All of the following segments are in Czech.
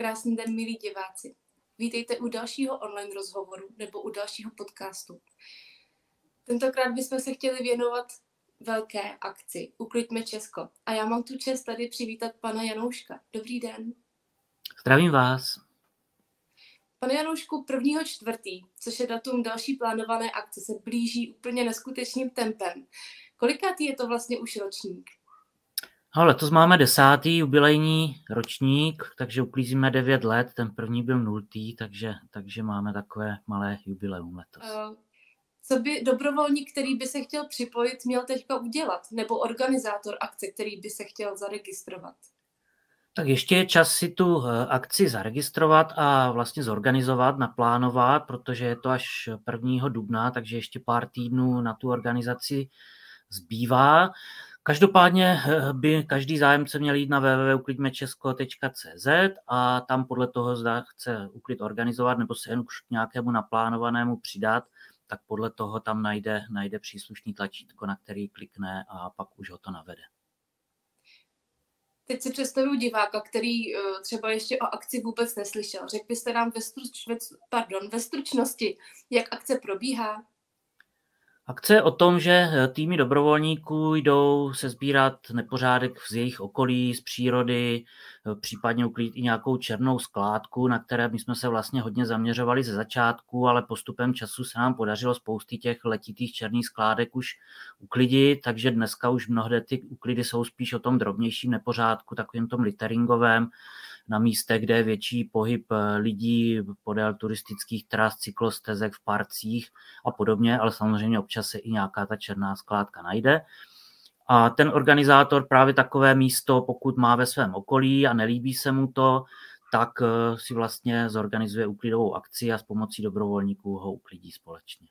krásný den, milí diváci. Vítejte u dalšího online rozhovoru nebo u dalšího podcastu. Tentokrát bychom se chtěli věnovat velké akci Uklidme Česko. A já mám tu čest tady přivítat pana Janouška. Dobrý den. Zdravím vás. Pane Janoušku, 1.4., což je datum další plánované akce, se blíží úplně neskutečným tempem. Kolikátý je to vlastně už ročník? No, letos máme 10. jubilejní ročník, takže uklízíme 9 let, ten první byl 0, takže máme takové malé jubileum letos. Co by dobrovolník, který by se chtěl připojit, měl teďka udělat? Nebo organizátor akce, který by se chtěl zaregistrovat? Tak ještě je čas si tu akci zaregistrovat a vlastně zorganizovat, naplánovat, protože je to až 1. dubna, takže ještě pár týdnů na tu organizaci zbývá. Každopádně by každý zájemce měl jít na www.uklidmechesko.cz a tam podle toho, zda chce uklid organizovat nebo se jen už k nějakému naplánovanému přidat, tak podle toho tam najde příslušný tlačítko, na který klikne a pak už ho to navede. Teď si představuji diváka, který třeba ještě o akci vůbec neslyšel. Řekl byste nám ve stručnosti, jak akce probíhá? Akce je o tom, že týmy dobrovolníků jdou sesbírat nepořádek z jejich okolí, z přírody, případně uklidit i nějakou černou skládku, na které my jsme se vlastně hodně zaměřovali ze začátku, ale postupem času se nám podařilo spousty těch letitých černých skládek už uklidit, takže dneska už mnohde ty uklidy jsou spíš o tom drobnějším nepořádku, takovým tom litteringovém, na místech, kde je větší pohyb lidí podél turistických tras, cyklostezek, v parcích a podobně, ale samozřejmě občas se i nějaká ta černá skládka najde. A ten organizátor právě takové místo, pokud má ve svém okolí a nelíbí se mu to, tak si vlastně zorganizuje uklidovou akci a s pomocí dobrovolníků ho uklidí společně.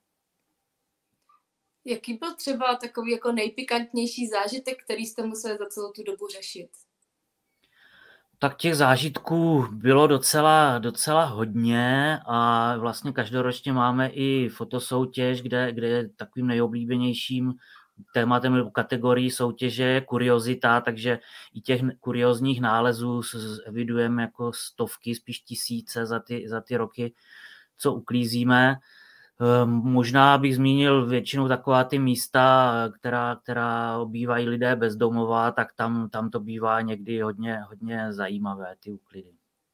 Jaký byl třeba takový jako nejpikantnější zážitek, který jste museli za celou tu dobu řešit? Tak těch zážitků bylo docela hodně a vlastně každoročně máme i fotosoutěž, kde je takovým nejoblíbenějším tématem nebo kategorií soutěže je kuriozita, takže i těch kuriozních nálezů evidujeme jako stovky, spíš tisíce za ty roky, co uklízíme. Možná bych zmínil většinou taková ty místa, která obývají lidé bez domova, tak tam to bývá někdy hodně zajímavé, ty úklidy.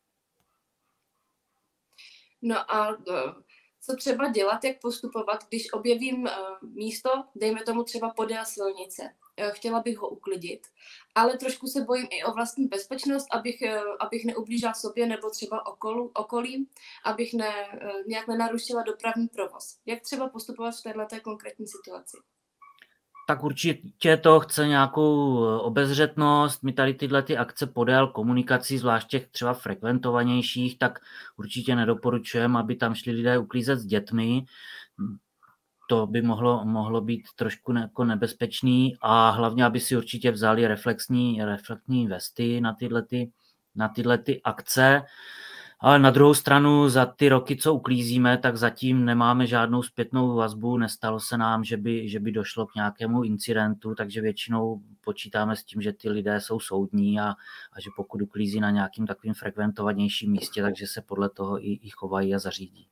No a co třeba dělat, jak postupovat, když objevím místo, dejme tomu třeba podél silnice. Chtěla bych ho uklidit, ale trošku se bojím i o vlastní bezpečnost, abych neublížila sobě nebo třeba okolí, abych nějak nenarušila dopravní provoz. Jak třeba postupovat v této konkrétní situaci? Tak určitě to chce nějakou obezřetnost. My tady tyhle ty akce podél komunikací, zvlášť těch třeba frekventovanějších, tak určitě nedoporučujeme, aby tam šli lidé uklízet s dětmi. To by mohlo být trošku jako nebezpečný a hlavně, aby si určitě vzali reflexní vesty na tyhle ty akce. Ale na druhou stranu za ty roky, co uklízíme, tak zatím nemáme žádnou zpětnou vazbu, nestalo se nám, že by došlo k nějakému incidentu, takže většinou počítáme s tím, že ty lidé jsou soudní a že pokud uklízí na nějakým takovým frekventovanějším místě, takže se podle toho i chovají a zařídí.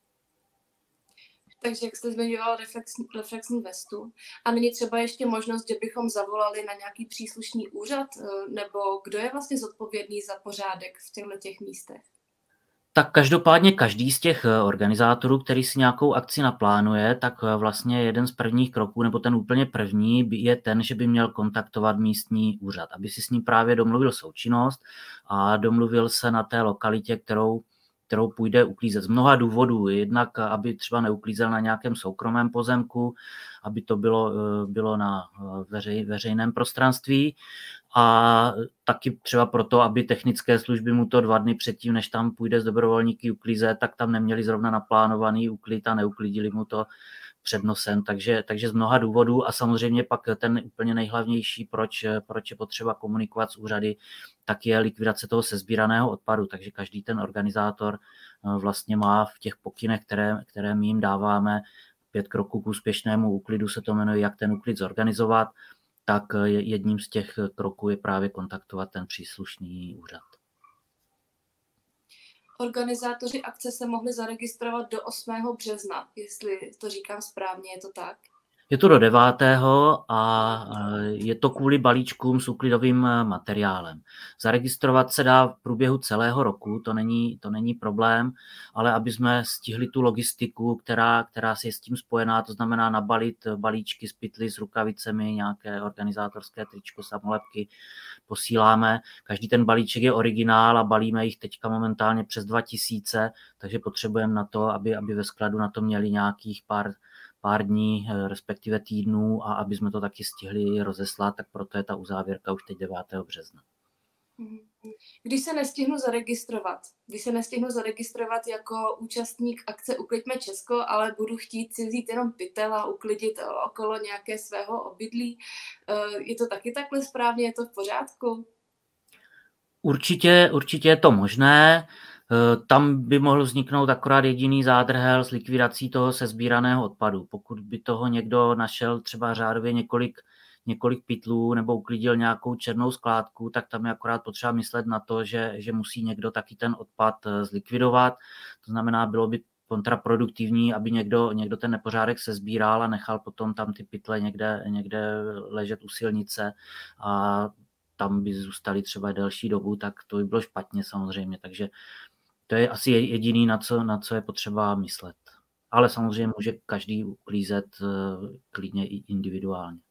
Takže jak jste zmiňoval reflexní vestu, a není třeba ještě možnost, že bychom zavolali na nějaký příslušný úřad, nebo kdo je vlastně zodpovědný za pořádek v těchto místech? Tak každopádně každý z těch organizátorů, který si nějakou akci naplánuje, tak vlastně jeden z prvních kroků, nebo ten úplně první, je ten, že by měl kontaktovat místní úřad, aby si s ním právě domluvil součinnost a domluvil se na té lokalitě, kterou půjde uklízet. Z mnoha důvodů. Jednak, aby třeba neuklízel na nějakém soukromém pozemku, aby to bylo na veřejném prostranství a taky třeba proto, aby technické služby mu to 2 dny předtím, než tam půjde z dobrovolníky uklízet, tak tam neměli zrovna naplánovaný úklid a neuklidili mu to před nosem, takže z mnoha důvodů a samozřejmě pak ten úplně nejhlavnější, proč je potřeba komunikovat s úřady, tak je likvidace toho sesbíraného odpadu, takže každý ten organizátor vlastně má v těch pokynech, které my jim dáváme, 5 kroků k úspěšnému úklidu se to jmenuje, jak ten úklid zorganizovat, tak jedním z těch kroků je právě kontaktovat ten příslušný úřad. Organizátoři akce se mohli zaregistrovat do 8. března, jestli to říkám správně, je to tak? Je to do 9. a je to kvůli balíčkům s úklidovým materiálem. Zaregistrovat se dá v průběhu celého roku, to není problém, ale aby jsme stihli tu logistiku, která si je s tím spojená, to znamená nabalit balíčky z pytly s rukavicemi, nějaké organizátorské tričko, samolepky, posíláme. Každý ten balíček je originál a balíme jich teďka momentálně přes 2000, takže potřebujeme na to, aby ve skladu na to měli nějakých pár dní, respektive týdnů, a aby jsme to taky stihli rozeslat, tak proto je ta uzávěrka už teď 9. března. Když se nestihnu zaregistrovat jako účastník akce Ukliďme Česko, ale budu chtít si vzít jenom pytel a uklidit okolo nějaké svého obydlí, je to taky takhle správně, je to v pořádku? Určitě je to možné. Tam by mohl vzniknout akorát jediný zádrhel s likvidací toho sesbíraného odpadu. Pokud by toho někdo našel třeba řádově několik pytlů nebo uklidil nějakou černou skládku, tak tam je akorát potřeba myslet na to, že musí někdo taky ten odpad zlikvidovat. To znamená, bylo by kontraproduktivní, aby někdo ten nepořádek sesbíral a nechal potom tam ty pytle někde ležet u silnice a tam by zůstali třeba delší dobu, tak to by bylo špatně samozřejmě. Takže to je asi jediný, na co je potřeba myslet. Ale samozřejmě může každý uklízet klidně i individuálně.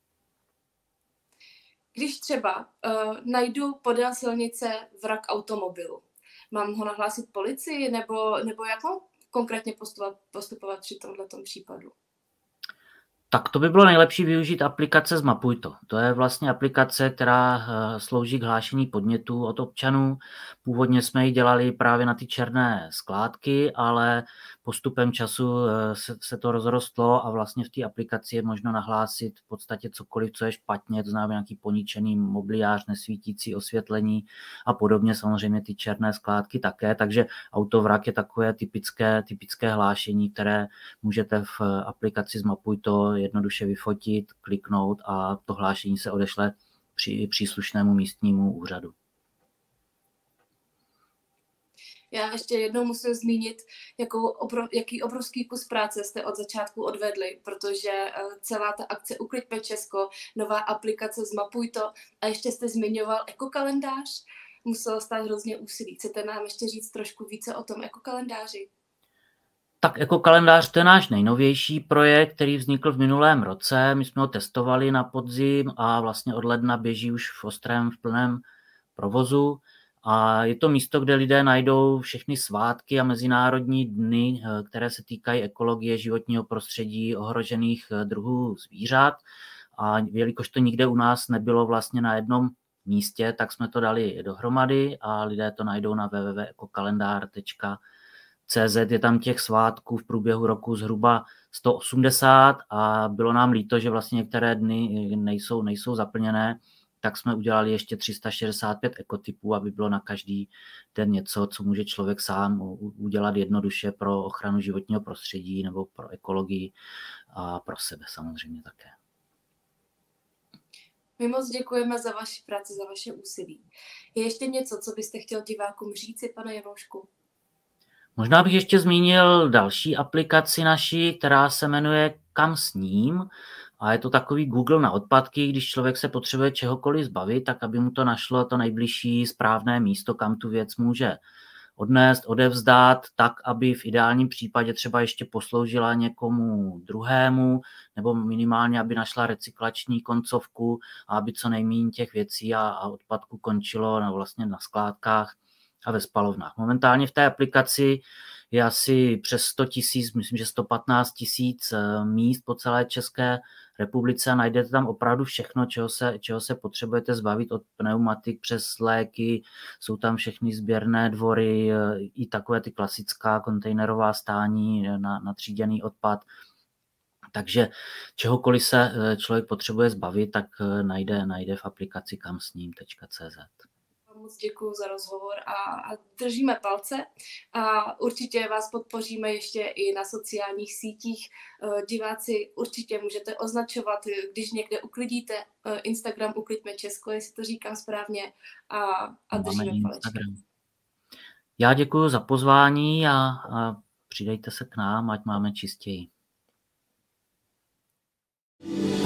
Když třeba najdu podél silnice vrak automobilu, mám ho nahlásit policii nebo jak mám konkrétně postupovat při tomhletom případu? Tak to by bylo nejlepší využít aplikace Zmapujto. To je vlastně aplikace, která slouží k hlášení podnětů od občanů. Původně jsme ji dělali právě na ty černé skládky, ale postupem času se to rozrostlo a vlastně v té aplikaci je možno nahlásit v podstatě cokoliv, co je špatně, to znamená nějaký poničený mobiliář, nesvítící osvětlení a podobně, samozřejmě ty černé skládky také, takže autovrak je takové typické hlášení, které můžete v aplikaci Zmapujto jednoduše vyfotit, kliknout a to hlášení se odešle příslušnému místnímu úřadu. Já ještě jednou musím zmínit, jaký obrovský kus práce jste od začátku odvedli, protože celá ta akce Ukliďme Česko, nová aplikace Zmapujto a ještě jste zmiňoval ekokalendář, muselo stát hrozně úsilí. Chcete nám ještě říct trošku více o tom ekokalendáři? Tak ekokalendář, to je náš nejnovější projekt, který vznikl v minulém roce. My jsme ho testovali na podzim a vlastně od ledna běží už v plném provozu. A je to místo, kde lidé najdou všechny svátky a mezinárodní dny, které se týkají ekologie, životního prostředí, ohrožených druhů zvířat. A jelikož to nikde u nás nebylo vlastně na jednom místě, tak jsme to dali dohromady a lidé to najdou na www.ekokalendar.cz. Je tam těch svátků v průběhu roku zhruba 180 a bylo nám líto, že vlastně některé dny nejsou zaplněné, tak jsme udělali ještě 365 ekotypů, aby bylo na každý den něco, co může člověk sám udělat jednoduše pro ochranu životního prostředí nebo pro ekologii a pro sebe samozřejmě také. My moc děkujeme za vaši práci, za vaše úsilí. Je ještě něco, co byste chtěl divákům říci, pane Janoušku? Možná bych ještě zmínil další aplikaci naší, která se jmenuje Kam s ním. A je to takový Google na odpadky, když člověk se potřebuje čehokoliv zbavit, tak aby mu to našlo to nejbližší správné místo, kam tu věc může odnést, odevzdat, tak, aby v ideálním případě třeba ještě posloužila někomu druhému, nebo minimálně, aby našla recyklační koncovku a aby co nejméně těch věcí a odpadku končilo vlastně na skládkách a ve spalovnách. Momentálně v té aplikaci je asi přes 100 000, myslím, že 115 000 míst po celé České republice a najdete tam opravdu všechno, čeho se potřebujete zbavit, od pneumatik přes léky, jsou tam všechny sběrné dvory, i takové ty klasická kontejnerová stání na tříděný odpad. Takže čehokoliv se člověk potřebuje zbavit, tak najde v aplikaci kamsním.cz. Moc děkuji za rozhovor a držíme palce a určitě vás podpoříme ještě i na sociálních sítích. Diváci určitě můžete označovat, když někde uklidíte, Instagram Ukliďme Česko, jestli to říkám správně, a držíme palečky. Já děkuji za pozvání a přidejte se k nám, ať máme čistěji.